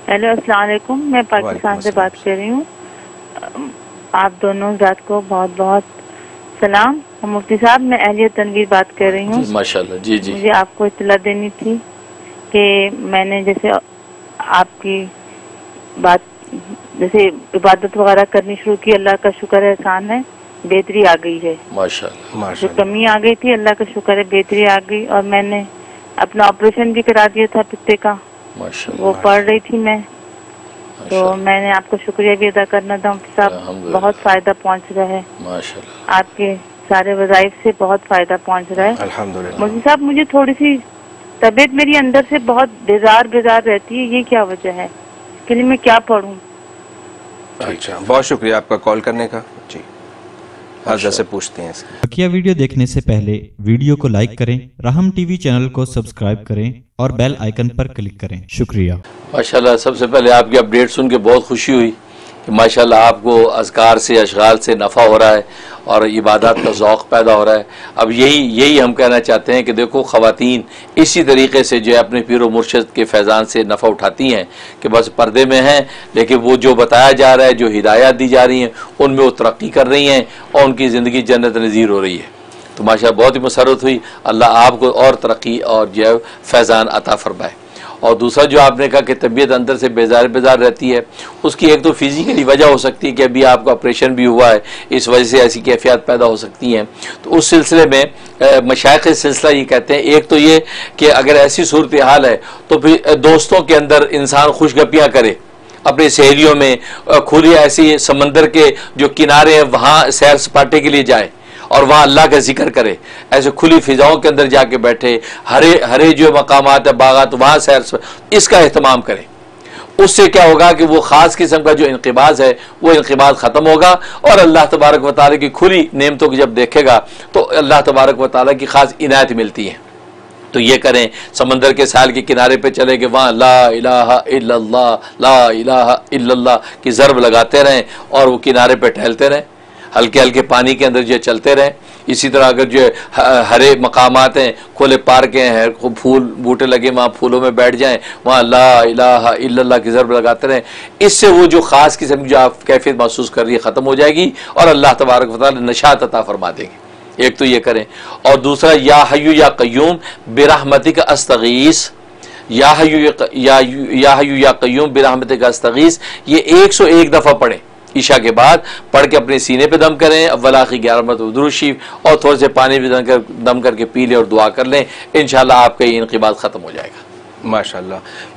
Hello, अस्सलाम वालेकुम। मैं पाकिस्तान से बात कर रही हूँ। आप दोनों जात को बहुत बहुत सलाम। मुफ्ती साहब, मैं अहलिया तनवीर बात कर रही हूँ। माशाल्लाह। जी जी। मुझे आपको इत्तला देनी थी कि मैंने जैसे आपकी बात जैसे इबादत वगैरह करनी शुरू की, अल्लाह का शुक्र है, एहसान है, बेहतरी आ गई है। माशाल्लाह। जो कमी आ गई थी, अल्लाह का शुक्र है, बेहतरी आ गई। और मैंने अपना ऑपरेशन भी करा दिया था पित्ते का, वो पढ़ रही थी मैं, तो मैंने आपको शुक्रिया भी अदा करना था साहब। बहुत फायदा पहुंच रहा है माशाल्लाह, आपके सारे वज़ाइफ से बहुत फायदा पहुंच रहा है अल्हम्दुलिल्लाह। मुफ्ती साहब, मुझे थोड़ी सी तबीयत मेरी अंदर से बहुत बेजार रहती है, ये क्या वजह है? इसके लिए मैं क्या पढ़ूं? अच्छा, बहुत शुक्रिया आपका कॉल करने का। जी, हाजा से पूछते हैं। बकिया वीडियो देखने से पहले वीडियो को लाइक करें, राहम टीवी चैनल को सब्सक्राइब करें और बेल आइकन पर क्लिक करें। शुक्रिया। माशाल्लाह, सबसे पहले आपकी अपडेट सुन के बहुत खुशी हुई कि माशाल्लाह आपको अज़कार से, अशगाल से नफ़ा हो रहा है और इबादत का ज़ौक़ पैदा हो रहा है। अब यही हम कहना चाहते हैं कि देखो, ख़वातीन इसी तरीके से जो है अपने पीर व मुर्शिद के फैज़ान से नफ़ा उठाती हैं कि बस पर्दे में हैं, लेकिन वो जो बताया जा रहा है, जो हिदायत दी जा रही हैं, उनमें वो तरक्की कर रही हैं और उनकी ज़िंदगी जन्नत नज़ीर हो रही है। तो माशाल्लाह बहुत ही मसरत हुई। अल्लाह आपको और तरक्की और जो है फैज़ान अता फरमाए। और दूसरा जो आपने कहा कि तबीयत अंदर से बेजार रहती है, उसकी एक तो फिज़िकली वजह हो सकती है कि अभी आपका ऑपरेशन भी हुआ है, इस वजह से ऐसी कैफियत पैदा हो सकती हैं। तो उस सिलसिले में मशाइख सिलसिला ये कहते हैं, एक तो ये कि अगर ऐसी सूरत हाल है तो फिर दोस्तों के अंदर इंसान खुशगपियाँ करे, अपनी सहेलियों में खुली ऐसी समंदर के जो किनारे हैं वहाँ सैर सपाटे के लिए जाए और वहाँ अल्लाह का जिक्र करे, ऐसे खुली फिजाओं के अंदर जाके बैठे, हरे हरे जो मकामात है, बागात, वहाँ सैर इसका एहतमाम करें। उससे क्या होगा कि वो ख़ास किस्म का जो इनक़िबाज़ है वो इनक़िबाज़ ख़त्म होगा और अल्लाह तबारक व तआला की खुली नेमतों की जब देखेगा तो अल्लाह तबारक व तआला की ख़ास इनायत मिलती है। तो ये करें, समंदर के साल के किनारे पे चले गए, वहाँ ला इलाहा इल्लल्लाह, ला इलाहा इल्लल्लाह की ज़रब लगाते रहें और वो किनारे पे टहलते रहें, हल्के हल्के पानी के अंदर जो चलते रहें। इसी तरह अगर जो हरे मकामात हैं, खुले पार्क हैं, फूल बूटे लगे, वहाँ फूलों में बैठ जाएं, वहाँ ला इलाहा इल्लल्लाह की ज़रब लगाते रहें। इससे वो जो ख़ास किस्म की जो आप कैफियत महसूस कर रही है ख़त्म हो जाएगी और अल्लाह तबारक व तआला नशात अता फरमा देंगे। एक तो ये करें। और दूसरा, या हय्यु या क़य्यूम बिरहमतिक अस्तगीस, या हय्यु या क़य्यूम बिरहमतिक अस्तगीस, ये 101 दफ़ा पढ़ें। ईशा के बाद पढ़ के अपने सीने पे दम करें, अव्वल आखिर 11 मरतबा दुरूद शरीफ और थोड़े से पानी भी दम करके पी लें और दुआ कर लें। इंशाअल्लाह आपका ये इनक़िबाज़ ख़त्म हो जाएगा। माशाअल्लाह।